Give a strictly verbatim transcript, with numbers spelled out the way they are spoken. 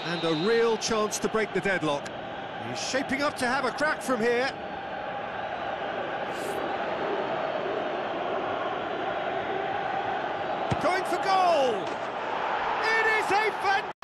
And a real chance to break the deadlock. He's shaping up to have a crack from here. Going for goal! It is a fantastic...